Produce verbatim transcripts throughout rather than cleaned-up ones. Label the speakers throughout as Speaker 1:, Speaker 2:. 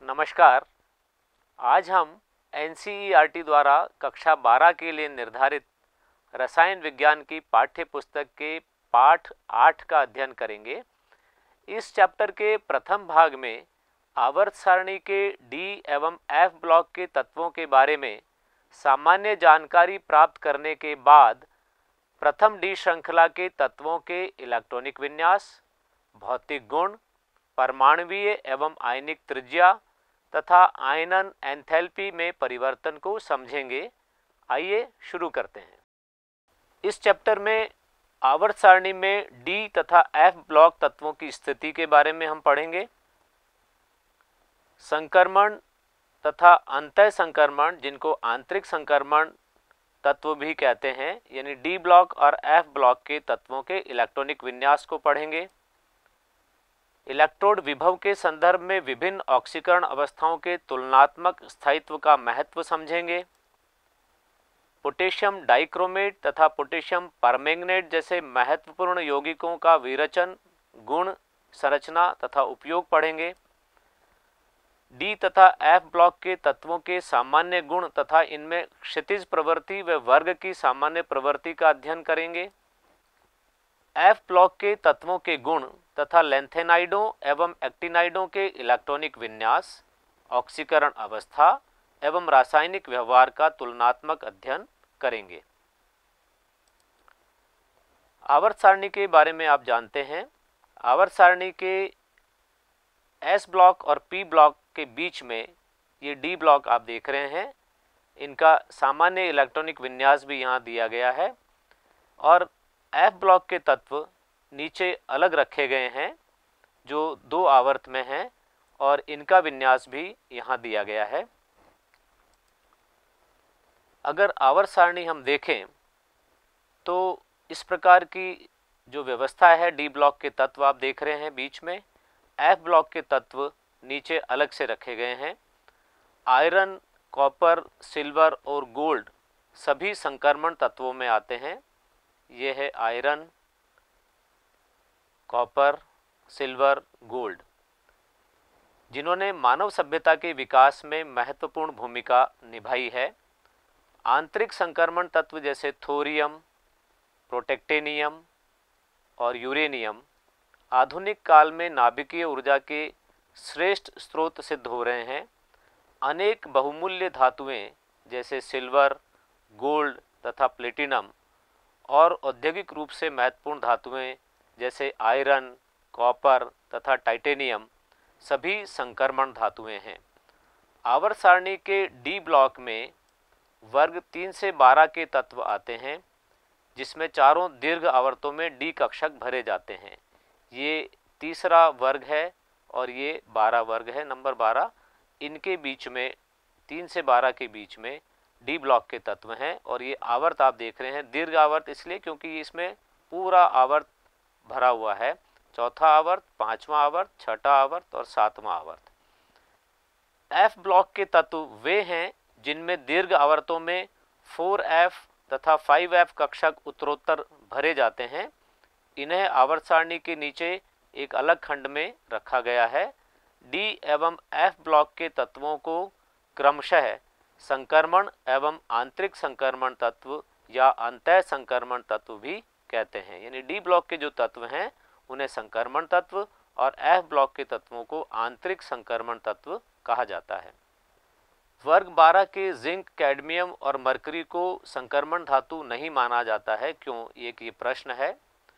Speaker 1: नमस्कार। आज हम N C E R T द्वारा कक्षा बारह के लिए निर्धारित रसायन विज्ञान की पाठ्य पुस्तक के पाठ आठ का अध्ययन करेंगे। इस चैप्टर के प्रथम भाग में आवर्त सारणी के डी एवं एफ ब्लॉक के तत्वों के बारे में सामान्य जानकारी प्राप्त करने के बाद प्रथम डी श्रृंखला के तत्वों के इलेक्ट्रॉनिक विन्यास, भौतिक गुण, परमाणुवीय एवं आयनिक त्रिज्या तथा आयनन एंथैल्पी में परिवर्तन को समझेंगे। आइए शुरू करते हैं। इस चैप्टर में आवर्त सारणी में डी तथा एफ ब्लॉक तत्वों की स्थिति के बारे में हम पढ़ेंगे। संक्रमण तथा अंतः संक्रमण, जिनको आंतरिक संक्रमण तत्व भी कहते हैं, यानी डी ब्लॉक और एफ ब्लॉक के तत्वों के इलेक्ट्रॉनिक विन्यास को पढ़ेंगे। इलेक्ट्रोड विभव के संदर्भ में विभिन्न ऑक्सीकरण अवस्थाओं के तुलनात्मक स्थायित्व का महत्व समझेंगे। पोटेशियम डाइक्रोमेट तथा पोटेशियम परमैंगनेट जैसे महत्वपूर्ण यौगिकों का विरचन, गुण, संरचना तथा उपयोग पढ़ेंगे। डी तथा एफ ब्लॉक के तत्वों के सामान्य गुण तथा इनमें क्षितिज प्रवृत्ति व वर्ग की सामान्य प्रवृत्ति का अध्ययन करेंगे। एफ ब्लॉक के तत्वों के गुण तथा लैंथेनाइडों एवं एक्टिनाइडों के इलेक्ट्रॉनिक विन्यास, ऑक्सीकरण अवस्था एवं रासायनिक व्यवहार का तुलनात्मक अध्ययन करेंगे। आवर्त सारणी के बारे में आप जानते हैं। आवर्त सारणी के एस ब्लॉक और पी ब्लॉक के बीच में ये डी ब्लॉक आप देख रहे हैं, इनका सामान्य इलेक्ट्रॉनिक विन्यास भी यहाँ दिया गया है और एफ ब्लॉक के तत्व नीचे अलग रखे गए हैं जो दो आवर्त में हैं और इनका विन्यास भी यहाँ दिया गया है। अगर आवर्त सारणी हम देखें तो इस प्रकार की जो व्यवस्था है, डी ब्लॉक के तत्व आप देख रहे हैं बीच में, एफ ब्लॉक के तत्व नीचे अलग से रखे गए हैं। आयरन, कॉपर, सिल्वर और गोल्ड सभी संक्रमण तत्वों में आते हैं। ये है आयरन, कॉपर, सिल्वर, गोल्ड, जिन्होंने मानव सभ्यता के विकास में महत्वपूर्ण भूमिका निभाई है। आंतरिक संक्रमण तत्व जैसे थोरियम, प्रोटेक्टेनियम और यूरेनियम आधुनिक काल में नाभिकीय ऊर्जा के श्रेष्ठ स्रोत सिद्ध हो रहे हैं। अनेक बहुमूल्य धातुएं जैसे सिल्वर, गोल्ड तथा प्लेटिनम और औद्योगिक रूप से महत्वपूर्ण धातुएं जैसे आयरन, कॉपर तथा टाइटेनियम सभी संक्रमण धातुएं हैं। आवर्त सारणी के डी ब्लॉक में वर्ग तीन से बारह के तत्व आते हैं, जिसमें चारों दीर्घ आवर्तों में डी कक्षक भरे जाते हैं। ये तीसरा वर्ग है और ये बारह वर्ग है, नंबर बारह। इनके बीच में तीन से बारह के बीच में डी ब्लॉक के तत्व हैं और ये आवर्त आप देख रहे हैं दीर्घ आवर्त इसलिए क्योंकि इसमें पूरा आवर्त भरा हुआ है। चौथा आवर्त, पांचवा आवर्त, छठा आवर्त और सातवां आवर्त। एफ ब्लॉक के तत्व वे हैं जिनमें दीर्घ आवर्तों में फोर एफ तथा फाइव एफ कक्षक उत्तरोत्तर भरे जाते हैं। इन्हें आवर्त सारणी के नीचे एक अलग खंड में रखा गया है। डी एवं एफ ब्लॉक के तत्वों को क्रमशः संक्रमण एवं आंतरिक संक्रमण तत्व या अंतः संक्रमण तत्व भी कहते हैं। यानी डी ब्लॉक के जो तत्व हैं उन्हें संक्रमण तत्व और एफ ब्लॉक के तत्वों को आंतरिक संक्रमण तत्व कहा जाता है। वर्ग बारह के जिंक, कैडमियम और मरकरी को संक्रमण धातु नहीं माना जाता है। क्यों? एक ये प्रश्न है।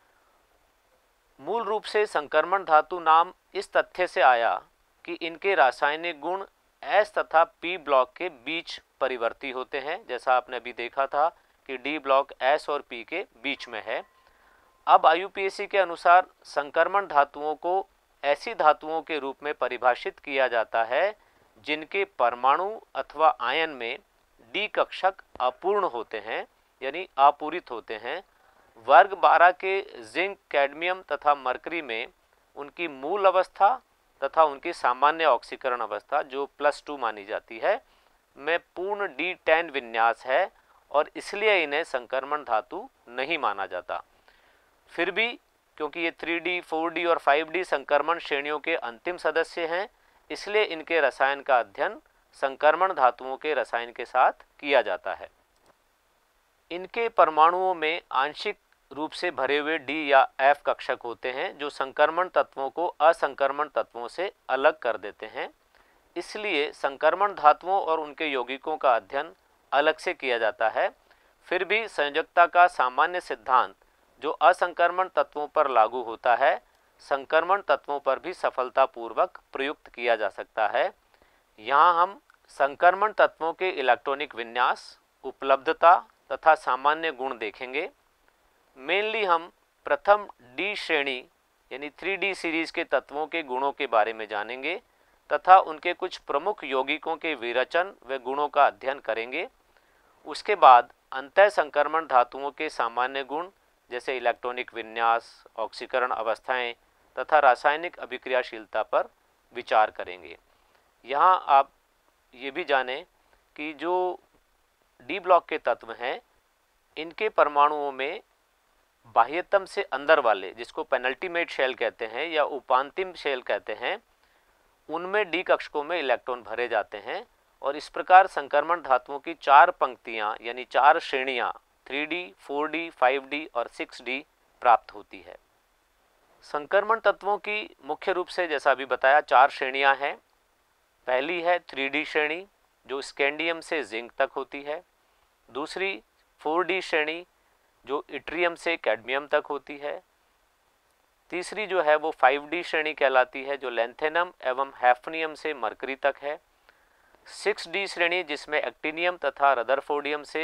Speaker 1: मूल रूप से संक्रमण धातु नाम इस तथ्य से आया कि इनके रासायनिक गुण एस तथा पी ब्लॉक के बीच परिवर्ती होते हैं। जैसा आपने अभी देखा था कि डी ब्लॉक एस और पी के बीच में है। अब आई यू पी ए सी के अनुसार संक्रमण धातुओं को ऐसी धातुओं के रूप में परिभाषित किया जाता है जिनके परमाणु अथवा आयन में डी कक्षक अपूर्ण होते हैं, यानी अपूरित होते हैं। वर्ग बारह के जिंक, कैडमियम तथा मरकरी में उनकी मूल अवस्था तथा उनकी सामान्य ऑक्सीकरण अवस्था जो प्लस टू मानी जाती है में पूर्ण डी टेन विन्यास है और इसलिए इन्हें संक्रमण धातु नहीं माना जाता। फिर भी क्योंकि ये थ्री डी, फोर डी और फाइव डी संक्रमण श्रेणियों के अंतिम सदस्य हैं, इसलिए इनके रसायन का अध्ययन संक्रमण धातुओं के रसायन के साथ किया जाता है। इनके परमाणुओं में आंशिक रूप से भरे हुए डी या एफ कक्षक होते हैं जो संक्रमण तत्वों को असंक्रमण तत्वों से अलग कर देते हैं। इसलिए संक्रमण धातुओं और उनके यौगिकों का अध्ययन अलग से किया जाता है। फिर भी संयोजकता का सामान्य सिद्धांत जो असंक्रमण तत्वों पर लागू होता है, संक्रमण तत्वों पर भी सफलतापूर्वक प्रयुक्त किया जा सकता है। यहाँ हम संक्रमण तत्वों के इलेक्ट्रॉनिक विन्यास, उपलब्धता तथा सामान्य गुण देखेंगे। मेनली हम प्रथम डी श्रेणी यानी थ्री डी सीरीज के तत्वों के गुणों के बारे में जानेंगे तथा उनके कुछ प्रमुख यौगिकों के विरचन व गुणों का अध्ययन करेंगे। उसके बाद अंतः संक्रमण धातुओं के सामान्य गुण जैसे इलेक्ट्रॉनिक विन्यास, ऑक्सीकरण अवस्थाएं तथा रासायनिक अभिक्रियाशीलता पर विचार करेंगे। यहाँ आप ये भी जानें कि जो डी ब्लॉक के तत्व हैं, इनके परमाणुओं में बाह्यतम से अंदर वाले, जिसको पेनल्टीमेट शेल कहते हैं या उपांतिम शेल कहते हैं, उनमें डी कक्षकों में इलेक्ट्रॉन भरे जाते हैं और इस प्रकार संक्रमण धातुओं की चार पंक्तियां यानी चार श्रेणियां three D, four D, five D और सिक्स डी प्राप्त होती है। संक्रमण तत्वों की मुख्य रूप से जैसा अभी बताया चार श्रेणियां हैं। पहली है थ्री डी श्रेणी जो स्कैंडियम से जिंक तक होती है। दूसरी फोर डी श्रेणी जो इट्रियम से कैडमियम तक होती है। तीसरी जो है वो फाइव डी श्रेणी कहलाती है जो लैंथेनम एवं हैफनियम से मरकरी तक है। सिक्स डी श्रेणी जिसमें एक्टिनियम तथा रदरफोर्डियम से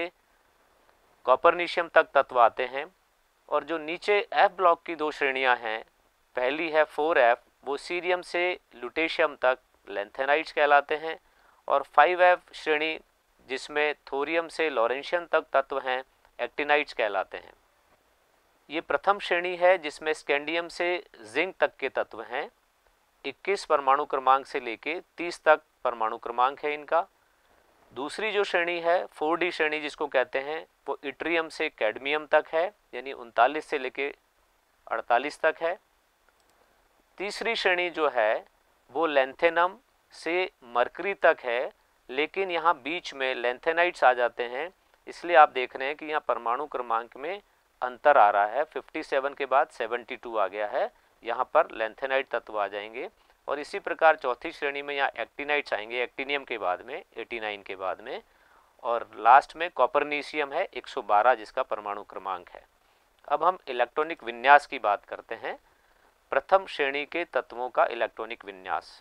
Speaker 1: कॉपरनीशियम तक तत्व आते हैं। और जो नीचे एफ ब्लॉक की दो श्रेणियां हैं, पहली है फोर एफ, वो सीरियम से लुटेशियम तक लैंथेनाइट्स कहलाते हैं। और फाइव एफ श्रेणी जिसमें थोरियम से लॉरेंशियम तक तत्व हैं, एक्टिनाइट्स कहलाते हैं। ये प्रथम श्रेणी है जिसमें स्कैंडियम से जिंक तक के तत्व हैं। इक्कीस परमाणु क्रमांक से लेके तीस तक परमाणु क्रमांक है इनका। दूसरी जो श्रेणी है फोर डी श्रेणी जिसको कहते हैं, वो इट्रियम से कैडमियम तक है यानी उनतालीस से लेके अड़तालीस तक है। तीसरी श्रेणी जो है वो लैंथेनम से मरकरी तक है, लेकिन यहाँ बीच में लैंथेनाइट्स आ जाते हैं, इसलिए आप देख रहे हैं कि यहाँ परमाणु क्रमांक में अंतर आ रहा है। सत्तावन के बाद बहत्तर आ गया है, यहाँ पर लैंथेनाइट तत्व आ जाएंगे। और इसी प्रकार चौथी श्रेणी में यहाँ एक्टिनाइट्स आएंगे, एक्टिनियम के बाद में नवासी के बाद में। और लास्ट में कॉपरनीशियम है एक सौ बारह जिसका परमाणु क्रमांक है। अब हम इलेक्ट्रॉनिक विन्यास की बात करते हैं। प्रथम श्रेणी के तत्वों का इलेक्ट्रॉनिक विन्यास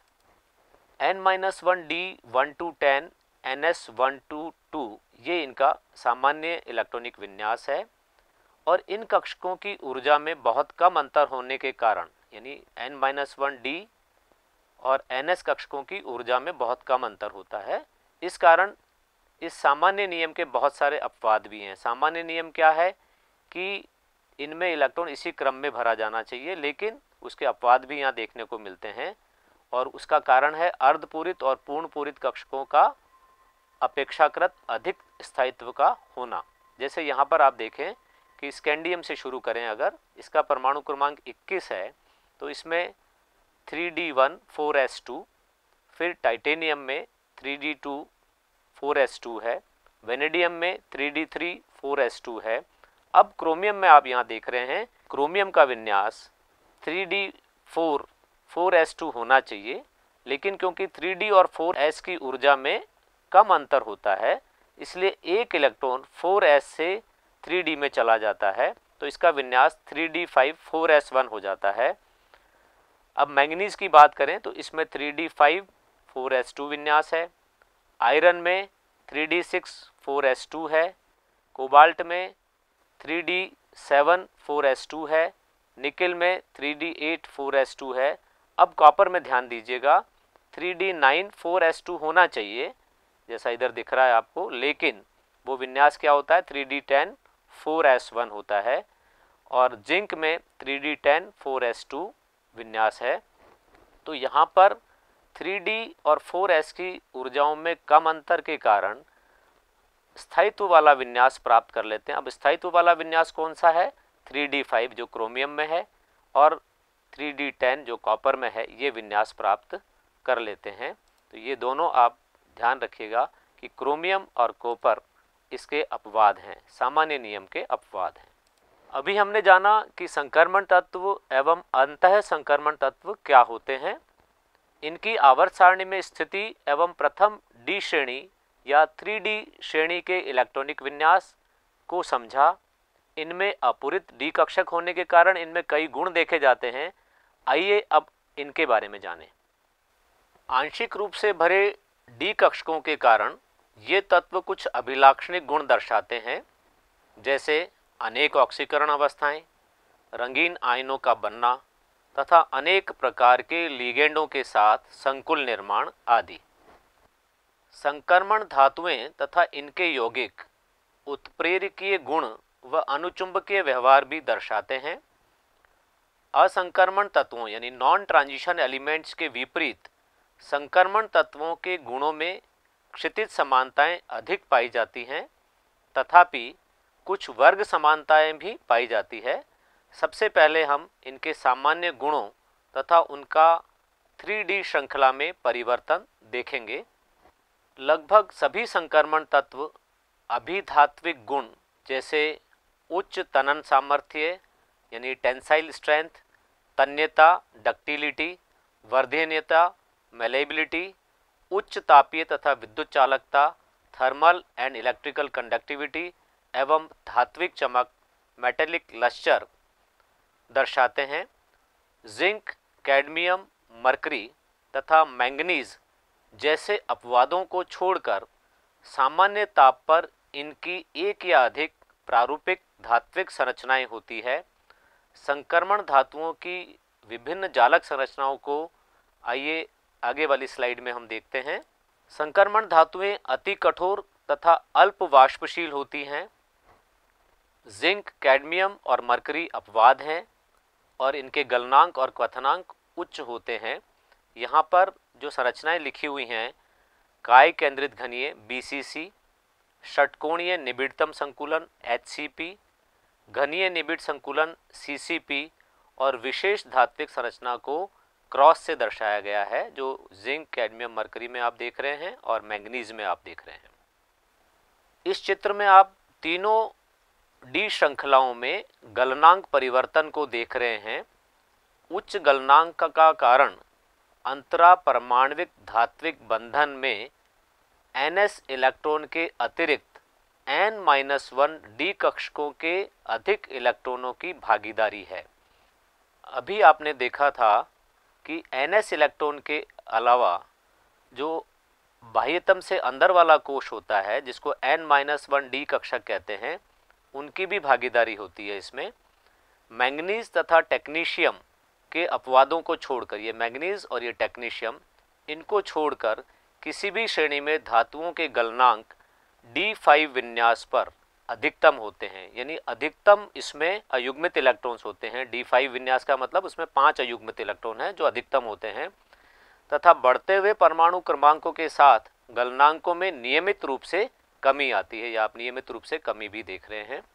Speaker 1: N minus one D one to ten N S one to two, ये इनका सामान्य इलेक्ट्रॉनिक विन्यास है। और इन कक्षकों की ऊर्जा में बहुत कम अंतर होने के कारण, यानी एन माइनस वन डी और एन एस कक्षकों की ऊर्जा में बहुत कम अंतर होता है। इस कारण इस सामान्य नियम के बहुत सारे अपवाद भी हैं। सामान्य नियम क्या है कि इनमें इलेक्ट्रॉन इसी क्रम में भरा जाना चाहिए, लेकिन उसके अपवाद भी यहाँ देखने को मिलते हैं। और उसका कारण है अर्धपूरित और पूर्ण पूरित कक्षकों का अपेक्षाकृत अधिक स्थायित्व का होना। जैसे यहाँ पर आप देखें कि स्कैंडियम से शुरू करें, अगर इसका परमाणु क्रमांक इक्कीस है तो इसमें three D one four S two, फिर टाइटेनियम में three D two four S two है, वेनेडियम में three D three four S two है। अब क्रोमियम में आप यहाँ देख रहे हैं क्रोमियम का विन्यास three D four four S two होना चाहिए, लेकिन क्योंकि थ्री डी और फोर एस की ऊर्जा में कम अंतर होता है, इसलिए एक इलेक्ट्रॉन फोर एस से थ्री डी में चला जाता है, तो इसका विन्यास three D five four S one हो जाता है। अब मैंगनीज की बात करें तो इसमें three D five four S two विन्यास है। आयरन में three D six four S two है। कोबाल्ट में three D seven four S two है। निकेल में three D eight four S two है। अब कॉपर में ध्यान दीजिएगा, three D nine four S two होना चाहिए जैसा इधर दिख रहा है आपको, लेकिन वो विन्यास क्या होता है three D ten four S one होता है। और जिंक में three D ten four S two विन्यास है। तो यहाँ पर थ्री डी और फोर एस की ऊर्जाओं में कम अंतर के कारण स्थायित्व वाला विन्यास प्राप्त कर लेते हैं। अब स्थायित्व वाला विन्यास कौन सा है, थ्री डी फाइव जो क्रोमियम में है और थ्री डी टेन जो कॉपर में है, ये विन्यास प्राप्त कर लेते हैं। तो ये दोनों आप ध्यान रखिएगा कि क्रोमियम और कॉपर इसके अपवाद हैं, सामान्य नियम के अपवाद हैं। अभी हमने जाना कि संक्रमण तत्व एवं अंतः संक्रमण तत्व क्या होते हैं, इनकी आवर्त सारणी में स्थिति एवं प्रथम डी श्रेणी या थ्री डी श्रेणी के इलेक्ट्रॉनिक विन्यास को समझा। इनमें अपूरित डी कक्षक होने के कारण इनमें कई गुण देखे जाते हैं। आइए अब इनके बारे में जानें। आंशिक रूप से भरे डी कक्षकों के कारण ये तत्व कुछ अभिलाक्षणिक गुण दर्शाते हैं, जैसे अनेक ऑक्सीकरण अवस्थाएं, रंगीन आयनों का बनना तथा अनेक प्रकार के लिगेंडों के साथ संकुल निर्माण आदि। संक्रमण धातुएं तथा इनके यौगिक उत्प्रेरकीय गुण व अनुचुंबकीय व्यवहार भी दर्शाते हैं। असंक्रमण तत्वों यानी नॉन ट्रांजिशन एलिमेंट्स के विपरीत संक्रमण तत्वों के गुणों में क्षितिज समानताएं अधिक पाई जाती हैं, तथापि कुछ वर्ग समानताएं भी पाई जाती है। सबसे पहले हम इनके सामान्य गुणों तथा उनका थ्री डी श्रृंखला में परिवर्तन देखेंगे। लगभग सभी संक्रमण तत्व अभिधात्विक गुण जैसे उच्च तनन सामर्थ्य यानी टेंसाइल स्ट्रेंथ, तन्यता डक्टिलिटी, वर्धनीयता मेलेबिलिटी, उच्च तापीय तथा विद्युत चालकता थर्मल एंड इलेक्ट्रिकल कंडक्टिविटी एवं धात्विक चमक मेटेलिक लस्चर दर्शाते हैं। जिंक, कैडमियम, मरकरी तथा मैंगनीज जैसे अपवादों को छोड़कर सामान्य ताप पर इनकी एक या अधिक प्रारूपिक धात्विक संरचनाएं होती है। संक्रमण धातुओं की विभिन्न जालक संरचनाओं को आइए आगे वाली स्लाइड में हम देखते हैं। संक्रमण धातुएं अति कठोर तथा अल्प वाष्पशील होती हैं। जिंक, कैडमियम और मरकरी अपवाद हैं और इनके गलनांक और क्वथनांक उच्च होते हैं। यहाँ पर जो संरचनाएं लिखी हुई हैं, काय केंद्रित घनीय बी सी सी, षटकोणीय निबिड़तम संकुलन एच सी पी, घनीय निबिड़ संकुलन सी सी पी और विशेष धात्विक संरचना को क्रॉस से दर्शाया गया है, जो जिंक, कैडमियम, मरकरी में आप देख रहे हैं और मैंगनीज में आप देख रहे हैं। इस चित्र में आप तीनों डी श्रृंखलाओं में गलनांक परिवर्तन को देख रहे हैं। उच्च गलनांक का कारण अंतरा परमाणविक धात्विक बंधन में एन एस इलेक्ट्रॉन के अतिरिक्त एन माइनस वन डी कक्षकों के अधिक इलेक्ट्रॉनों की भागीदारी है। अभी आपने देखा था कि एन एस इलेक्ट्रॉन के अलावा जो बाह्यतम से अंदर वाला कोश होता है, जिसको एन माइनस वन डी कक्षक कहते हैं, उनकी भी भागीदारी होती है इसमें। मैंगनीज तथा टेक्नीशियम के अपवादों को छोड़कर, ये मैंगनीज और ये टेक्नीशियम, इनको छोड़कर किसी भी श्रेणी में धातुओं के गलनांक डी फाइव विन्यास पर अधिकतम होते हैं, यानी अधिकतम इसमें अयुग्मित इलेक्ट्रॉन्स होते हैं। डी फाइव विन्यास का मतलब उसमें पांच अयुग्मित इलेक्ट्रॉन हैं जो अधिकतम होते हैं, तथा बढ़ते हुए परमाणु क्रमांकों के साथ गलनांकों में नियमित रूप से कमी आती है, या आप नियमित रूप से कमी भी देख रहे हैं।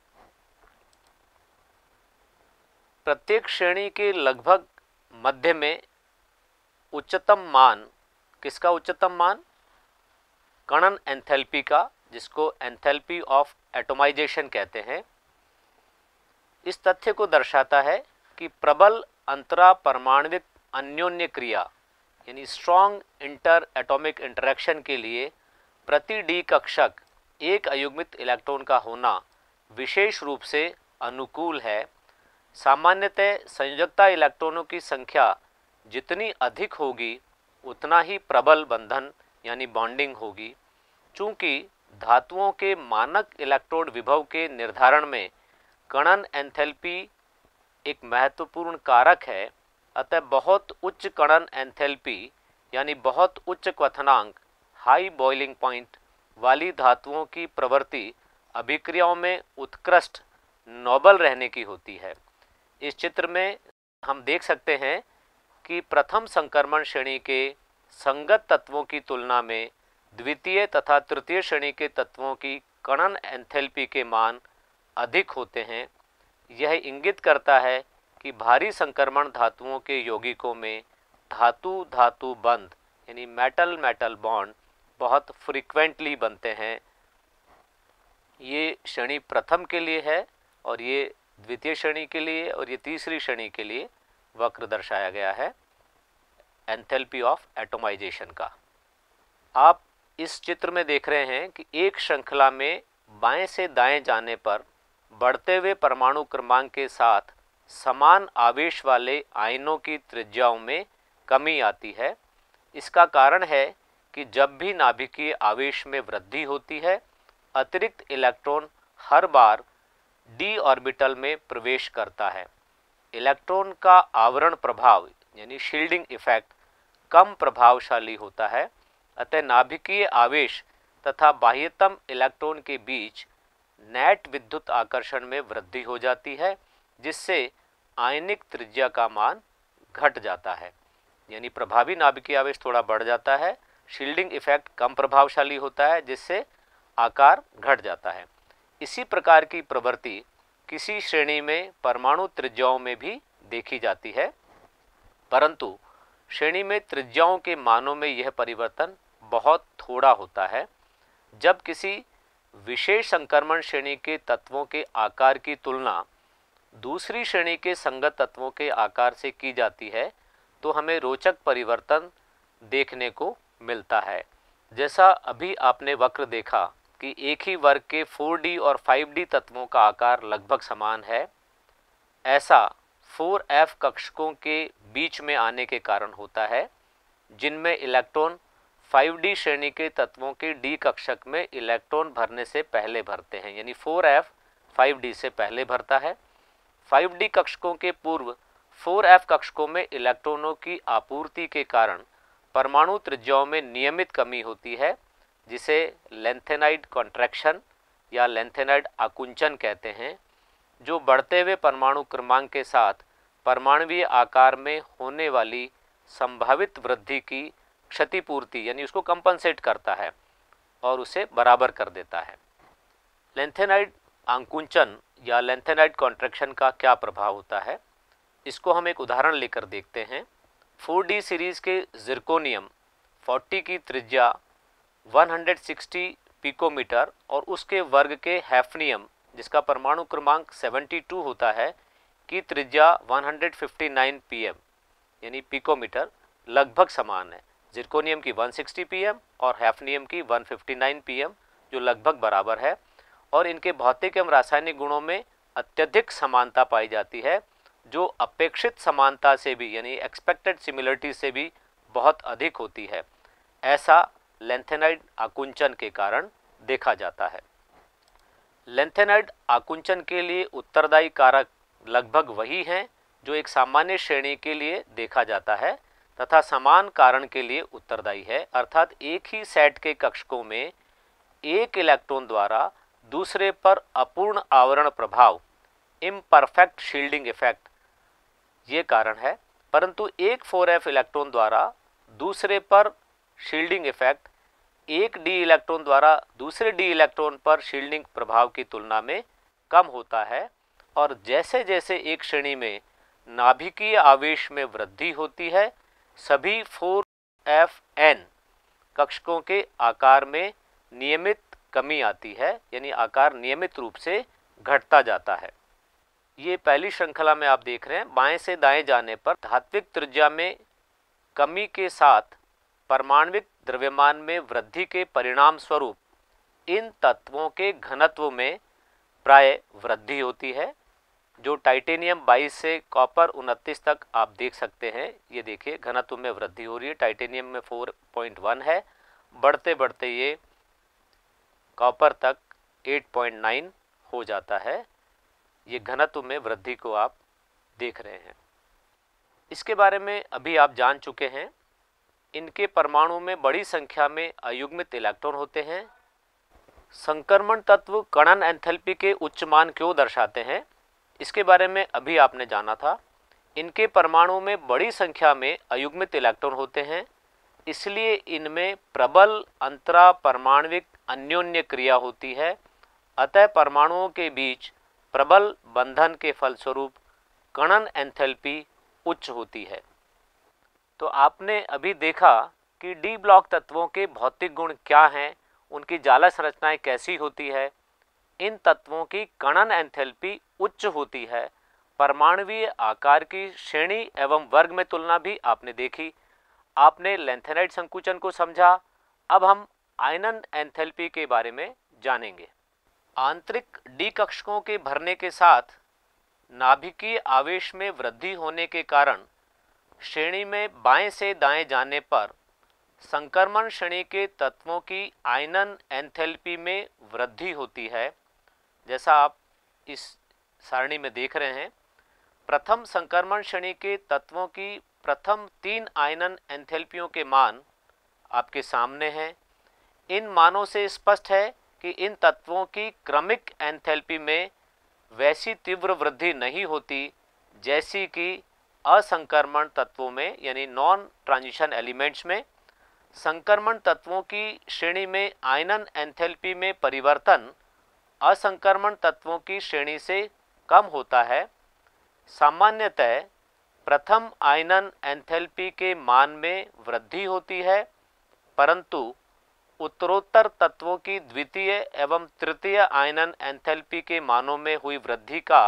Speaker 1: प्रत्येक श्रेणी के लगभग मध्य में उच्चतम मान, किसका उच्चतम मान? कणन एंथैल्पी का, जिसको एंथैल्पी ऑफ एटोमाइजेशन कहते हैं। इस तथ्य को दर्शाता है कि प्रबल अंतरा परमाणविक अन्योन्य क्रिया यानी स्ट्रॉन्ग इंटर एटॉमिक इंटरेक्शन के लिए प्रति डी कक्षक एक अयुग्मित इलेक्ट्रॉन का होना विशेष रूप से अनुकूल है। सामान्यतः संयोजकता इलेक्ट्रॉनों की संख्या जितनी अधिक होगी उतना ही प्रबल बंधन यानी बॉन्डिंग होगी। चूंकि धातुओं के मानक इलेक्ट्रोड विभव के निर्धारण में कणन एंथैल्पी एक महत्वपूर्ण कारक है, अतः बहुत उच्च कणन एंथैल्पी यानी बहुत उच्च क्वथनांक हाई बॉइलिंग पॉइंट वाली धातुओं की प्रवृत्ति अभिक्रियाओं में उत्कृष्ट नोबल रहने की होती है। इस चित्र में हम देख सकते हैं कि प्रथम संक्रमण श्रेणी के संगत तत्वों की तुलना में द्वितीय तथा तृतीय श्रेणी के तत्वों की कणन एंथैल्पी के मान अधिक होते हैं। यह इंगित करता है कि भारी संक्रमण धातुओं के यौगिकों में धातु धातु बंध यानी मेटल मेटल बॉन्ड बहुत फ्रीक्वेंटली बनते हैं। ये श्रेणी प्रथम के लिए है और ये द्वितीय श्रेणी के लिए और ये तीसरी श्रेणी के लिए वक्र दर्शाया गया है एंथैल्पी ऑफ एटोमाइजेशन का। आप इस चित्र में देख रहे हैं कि एक श्रृंखला में बाएं से दाएं जाने पर बढ़ते हुए परमाणु क्रमांक के साथ समान आवेश वाले आयनों की त्रिज्याओं में कमी आती है। इसका कारण है कि जब भी नाभिकीय आवेश में वृद्धि होती है, अतिरिक्त इलेक्ट्रॉन हर बार डी ऑर्बिटल में प्रवेश करता है। इलेक्ट्रॉन का आवरण प्रभाव यानी शील्डिंग इफेक्ट कम प्रभावशाली होता है, अतः नाभिकीय आवेश तथा बाह्यतम इलेक्ट्रॉन के बीच नेट विद्युत आकर्षण में वृद्धि हो जाती है, जिससे आयनिक त्रिज्या का मान घट जाता है। यानी प्रभावी नाभिकीय आवेश थोड़ा बढ़ जाता है, शील्डिंग इफेक्ट कम प्रभावशाली होता है, जिससे आकार घट जाता है। इसी प्रकार की प्रवृत्ति किसी श्रेणी में परमाणु त्रिज्याओं में भी देखी जाती है, परंतु श्रेणी में त्रिज्याओं के मानों में यह परिवर्तन बहुत थोड़ा होता है। जब किसी विशेष संक्रमण श्रेणी के तत्वों के आकार की तुलना दूसरी श्रेणी के संगत तत्वों के आकार से की जाती है, तो हमें रोचक परिवर्तन देखने को मिलता है। जैसा अभी आपने वक्र देखा कि एक ही वर्ग के फोर डी और फाइव डी तत्वों का आकार लगभग समान है, ऐसा फोर एफ कक्षकों के बीच में आने के कारण होता है, जिनमें इलेक्ट्रॉन फाइव डी श्रेणी के तत्वों के डी कक्षक में इलेक्ट्रॉन भरने से पहले भरते हैं। यानी फोर एफ फाइव डी से पहले भरता है। फाइव डी कक्षकों के पूर्व फोर एफ कक्षकों में इलेक्ट्रॉनों की आपूर्ति के कारण परमाणु त्रिज्याओं में नियमित कमी होती है, जिसे लेंथेनाइड कॉन्ट्रैक्शन या लेंथेनाइड आकुंचन कहते हैं, जो बढ़ते हुए परमाणु क्रमांक के साथ परमाणुवीय आकार में होने वाली संभावित वृद्धि की क्षतिपूर्ति यानी उसको कंपनसेट करता है और उसे बराबर कर देता है। लेंथेनाइड आकुंचन या लेंथेनाइड कॉन्ट्रैक्शन का क्या प्रभाव होता है, इसको हम एक उदाहरण लेकर देखते हैं। फोर डी सीरीज के जिरकोनियम फोर्टी की त्रिज्या वन सिक्सटी पिकोमीटर और उसके वर्ग के हैफनियम जिसका परमाणु क्रमांक सेवेंटी टू होता है की त्रिज्या वन फिफ्टी नाइन पीएम यानी पिकोमीटर लगभग समान है। जिरकोनियम की वन सिक्सटी पीएम और हैफनियम की वन फिफ्टी नाइन पीएम जो लगभग बराबर है, और इनके भौतिक एवं रासायनिक गुणों में अत्यधिक समानता पाई जाती है, जो अपेक्षित समानता से भी यानी एक्सपेक्टेड सिमिलरिटी से भी बहुत अधिक होती है। ऐसा लेंथेनाइड आकुंचन के कारण देखा जाता है। लेंथेनाइड आकुंचन के लिए उत्तरदायी कारक लगभग वही हैं जो एक सामान्य श्रेणी के लिए देखा जाता है तथा समान कारण के लिए उत्तरदायी है, अर्थात एक ही सेट के कक्षकों में एक इलेक्ट्रॉन द्वारा दूसरे पर अपूर्ण आवरण प्रभाव इम्परफेक्ट शील्डिंग इफेक्ट ये कारण है, परंतु एक फोर एफ इलेक्ट्रॉन द्वारा दूसरे पर शील्डिंग इफेक्ट एक डी इलेक्ट्रॉन द्वारा दूसरे डी इलेक्ट्रॉन पर शील्डिंग प्रभाव की तुलना में कम होता है। और जैसे जैसे एक श्रेणी में नाभिकीय आवेश में वृद्धि होती है, सभी फोर एफ एन कक्षकों के आकार में नियमित कमी आती है, यानी आकार नियमित रूप से घटता जाता है। ये पहली श्रृंखला में आप देख रहे हैं, बाएं से दाएं जाने पर धात्विक त्रिज्या में कमी के साथ परमाणविक द्रव्यमान में वृद्धि के परिणाम स्वरूप इन तत्वों के घनत्व में प्राय वृद्धि होती है, जो टाइटेनियम बाईस से कॉपर उनतीस तक आप देख सकते हैं। ये देखिए घनत्व में वृद्धि हो रही है, टाइटेनियम में फोर पॉइंट वन है, बढ़ते बढ़ते ये कॉपर तक एट पॉइंट नाइन हो जाता है। ये घनत्व में वृद्धि को आप देख रहे हैं। इसके बारे में अभी आप जान चुके हैं। इनके परमाणु में बड़ी संख्या में अयुग्मित इलेक्ट्रॉन होते हैं। संक्रमण तत्व कणन एंथैल्पी के उच्च मान क्यों दर्शाते हैं, इसके बारे में अभी आपने जाना था। इनके परमाणु में बड़ी संख्या में अयुग्मित इलेक्ट्रॉन होते हैं, इसलिए इनमें प्रबल अंतरा परमाणविक अन्योन्य क्रिया होती है। अतः परमाणुओं के बीच प्रबल बंधन के फलस्वरूप कणन एंथैल्पी उच्च होती है। तो आपने अभी देखा कि डी ब्लॉक तत्वों के भौतिक गुण क्या हैं, उनकी जाला संरचनाएं कैसी होती है, इन तत्वों की कणन एंथैल्पी उच्च होती है, परमाणुवीय आकार की श्रेणी एवं वर्ग में तुलना भी आपने देखी, आपने लैंथेनाइड संकुचन को समझा। अब हम आयनन एंथैल्पी के बारे में जानेंगे। आंतरिक डी कक्षकों के भरने के साथ नाभिकीय आवेश में वृद्धि होने के कारण श्रेणी में बाएं से दाएं जाने पर संक्रमण श्रेणी के तत्वों की आयनन एंथैल्पी में वृद्धि होती है। जैसा आप इस सारणी में देख रहे हैं, प्रथम संक्रमण श्रेणी के तत्वों की प्रथम तीन आयनन एंथैल्पियों के मान आपके सामने हैं। इन मानों से स्पष्ट है कि इन तत्वों की क्रमिक एंथैल्पी में वैसी तीव्र वृद्धि नहीं होती जैसी कि असंक्रमण तत्वों में, यानी नॉन ट्रांजिशन एलिमेंट्स में। संक्रमण तत्वों की श्रेणी में आयनन एंथैल्पी में परिवर्तन असंक्रमण तत्वों की श्रेणी से कम होता है। सामान्यतः प्रथम आयनन एंथैल्पी के मान में वृद्धि होती है, परंतु उत्तरोत्तर तत्वों की द्वितीय एवं तृतीय आयनन एंथैल्पी के मानों में हुई वृद्धि का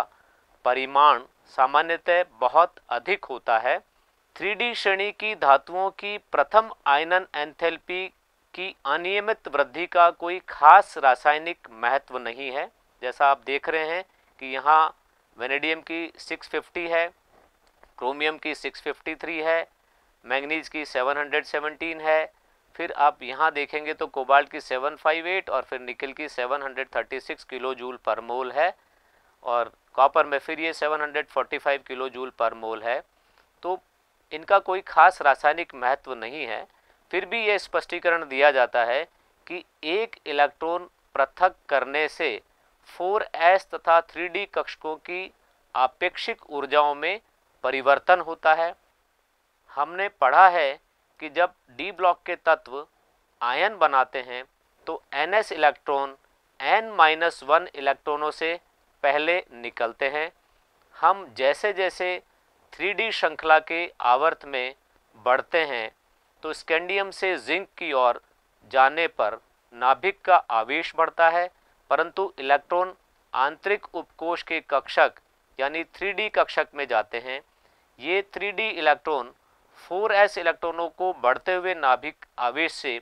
Speaker 1: परिमाण सामान्यतः बहुत अधिक होता है। थ्री डी श्रेणी की धातुओं की प्रथम आयनन एंथैल्पी की अनियमित वृद्धि का कोई खास रासायनिक महत्व नहीं है। जैसा आप देख रहे हैं कि यहाँ वेनेडियम की सिक्स फिफ्टी है, क्रोमियम की सिक्स फिफ्टी थ्री है, मैंगनीज की सेवन हंड्रेड सेवनटीन है, फिर आप यहाँ देखेंगे तो कोबाल्ट की सेवन फाइव एट और फिर निकल की seven hundred thirty six kilo joule per mole है, और कॉपर में फिर ये seven hundred forty five kilo joule per mole है। तो इनका कोई खास रासायनिक महत्व नहीं है। फिर भी ये स्पष्टीकरण दिया जाता है कि एक इलेक्ट्रॉन पृथक करने से फोर एस तथा थ्री डी कक्षकों की आपेक्षिक ऊर्जाओं में परिवर्तन होता है। हमने पढ़ा है कि जब डी ब्लॉक के तत्व आयन बनाते हैं तो N S electron N minus one इलेक्ट्रॉनों से पहले निकलते हैं। हम जैसे जैसे थ्री डी श्रृंखला के आवर्त में बढ़ते हैं तो स्कैंडियम से जिंक की ओर जाने पर नाभिक का आवेश बढ़ता है, परंतु इलेक्ट्रॉन आंतरिक उपकोश के कक्षक यानी थ्री डी कक्षक में जाते हैं। ये three D electron four S इलेक्ट्रॉनों को बढ़ते हुए नाभिक आवेश से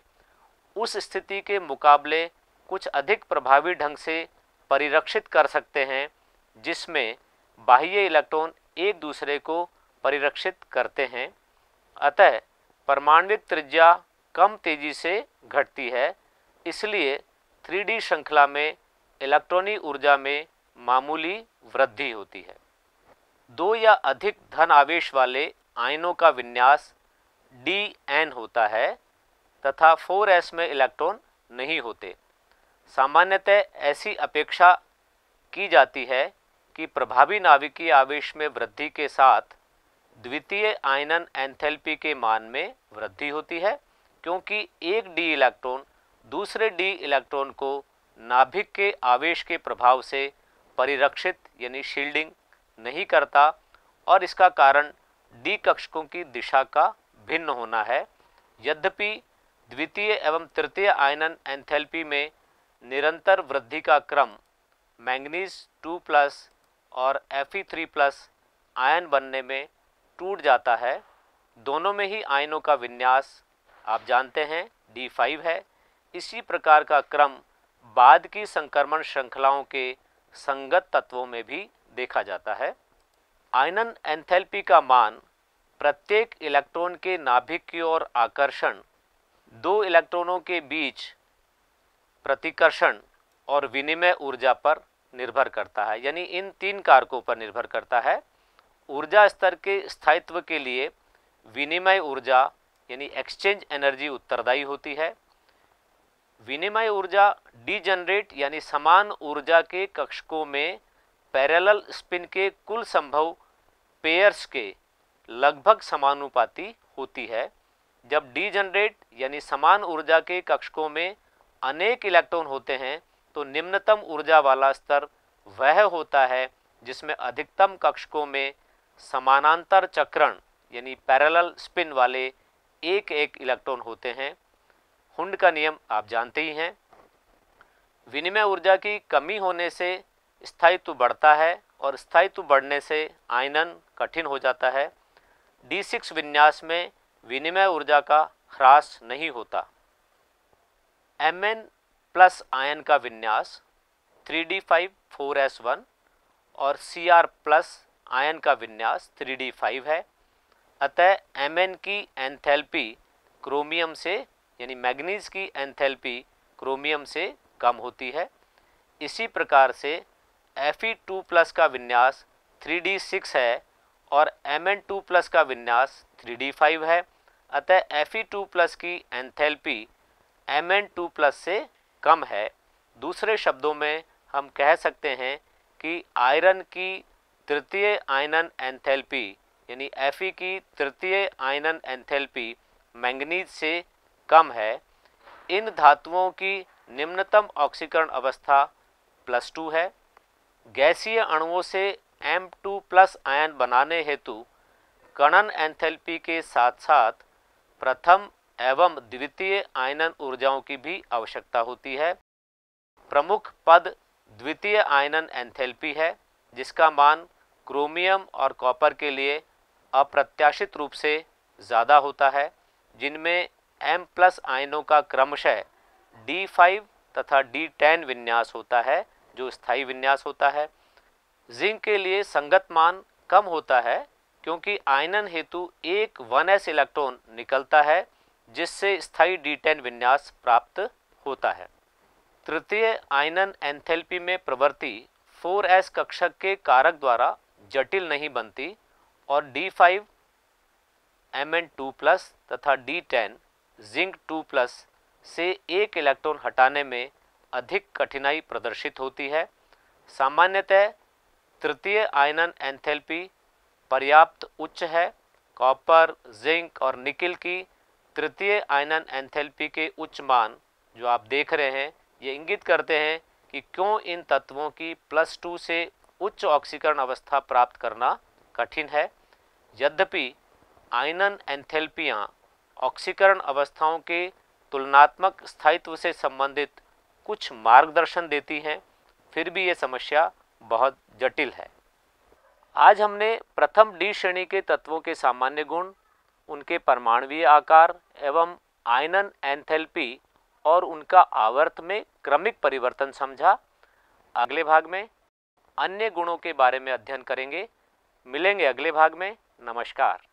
Speaker 1: उस स्थिति के मुकाबले कुछ अधिक प्रभावी ढंग से परिरक्षित कर सकते हैं जिसमें बाह्य इलेक्ट्रॉन एक दूसरे को परिरक्षित करते हैं। अतः परमाणुविक त्रिज्या कम तेजी से घटती है, इसलिए थ्री डी श्रृंखला में इलेक्ट्रॉनी ऊर्जा में मामूली वृद्धि होती है। दो या अधिक धन आवेश वाले आयनों का विन्यास डी एन होता है तथा फोर एस में इलेक्ट्रॉन नहीं होते। सामान्यतः ऐसी अपेक्षा की जाती है कि प्रभावी नाभिकीय आवेश में वृद्धि के साथ द्वितीय आयनन एंथैल्पी के मान में वृद्धि होती है, क्योंकि एक डी इलेक्ट्रॉन दूसरे डी इलेक्ट्रॉन को नाभिक के आवेश के प्रभाव से परिरक्षित यानी शील्डिंग नहीं करता, और इसका कारण डी कक्षकों की दिशा का भिन्न होना है। यद्यपि द्वितीय एवं तृतीय आयनन एंथैल्पी में निरंतर वृद्धि का क्रम मैंगनीज टू प्लस और एफ ई थ्री प्लस आयन बनने में टूट जाता है। दोनों में ही आयनों का विन्यास आप जानते हैं डी फाइव है। इसी प्रकार का क्रम बाद की संक्रमण श्रृंखलाओं के संगत तत्वों में भी देखा जाता है। आयनन एंथैल्पी का मान प्रत्येक इलेक्ट्रॉन के नाभिक की ओर आकर्षण, दो इलेक्ट्रॉनों के बीच प्रतिकर्षण और विनिमय ऊर्जा पर निर्भर करता है, यानी इन तीन कारकों पर निर्भर करता है। ऊर्जा स्तर के स्थायित्व के लिए विनिमय ऊर्जा यानी एक्सचेंज एनर्जी उत्तरदायी होती है। विनिमय ऊर्जा डीजनरेट यानी समान ऊर्जा के कक्षकों में पैरेलल स्पिन के कुल संभव पेयर्स के लगभग समानुपाती होती है। जब डीजनरेट यानी समान ऊर्जा के कक्षकों में अनेक इलेक्ट्रॉन होते हैं तो निम्नतम ऊर्जा वाला स्तर वह होता है जिसमें अधिकतम कक्षकों में समानांतर चक्रण यानी पैरेलल स्पिन वाले एक एक इलेक्ट्रॉन होते हैं। हुंड का नियम आप जानते ही हैं। विनिमय ऊर्जा की कमी होने से स्थायित्व बढ़ता है और स्थायित्व बढ़ने से आयनन कठिन हो जाता है। डी सिक्स विन्यास में विनिमय ऊर्जा का ह्रास नहीं होता। एम एन प्लस आयन का विन्यास three D five four S one और सी आर प्लस आयन का विन्यास थ्री डी फाइव है। अतः एम एन की एंथैल्पी क्रोमियम से यानी मैग्नीज की एंथैल्पी क्रोमियम से कम होती है। इसी प्रकार से एफ ई टू प्लस का विन्यास थ्री डी सिक्स है और एम एन टू प्लस का विन्यास थ्री डी फाइव है। अतः एफ ई टू प्लस की enthalpy M N two plus से कम है। दूसरे शब्दों में हम कह सकते हैं कि आयरन की तृतीय आयनन एंथैल्पी यानी Fe की तृतीय आयनन एंथैल्पी मैंगनीज से कम है। इन धातुओं की निम्नतम ऑक्सीकरण अवस्था प्लस टू है। गैसीय अणुओं से एम टू प्लस आयन बनाने हेतु कणन एंथैल्पी के साथ साथ प्रथम एवं द्वितीय आयनन ऊर्जाओं की भी आवश्यकता होती है। प्रमुख पद द्वितीय आयनन एंथैल्पी है, जिसका मान क्रोमियम और कॉपर के लिए अप्रत्याशित रूप से ज़्यादा होता है, जिनमें M प्लस आयनों का क्रमशः डी फाइव तथा डी टेन विन्यास होता है, जो स्थायी विन्यास होता है। जिंक के लिए संगत मान कम होता है, क्योंकि आयनन हेतु एक वन एस इलेक्ट्रॉन निकलता है, जिससे स्थायी डी टेन विन्यास प्राप्त होता है। तृतीय आयनन एंथैल्पी में प्रवृत्ति फोर एस कक्षक के कारक द्वारा जटिल नहीं बनती और D five M N two plus तथा D ten zinc two plus से एक इलेक्ट्रॉन हटाने में अधिक कठिनाई प्रदर्शित होती है। सामान्यतः तृतीय आयनन एंथैल्पी पर्याप्त उच्च है। कॉपर, जिंक और निकिल की तृतीय आयनन एंथैल्पी के उच्च मान जो आप देख रहे हैं, ये इंगित करते हैं कि क्यों इन तत्वों की प्लस टू से उच्च ऑक्सीकरण अवस्था प्राप्त करना कठिन है। यद्यपि आयनन एंथैल्पियाँ ऑक्सीकरण अवस्थाओं के तुलनात्मक स्थायित्व से संबंधित कुछ मार्गदर्शन देती हैं, फिर भी ये समस्या बहुत जटिल है। आज हमने प्रथम डी श्रेणी के तत्वों के सामान्य गुण, उनके परमाणुीय आकार एवं आयनन एंथैल्पी और उनका आवर्त में क्रमिक परिवर्तन समझा। अगले भाग में अन्य गुणों के बारे में अध्ययन करेंगे। मिलेंगे अगले भाग में। नमस्कार।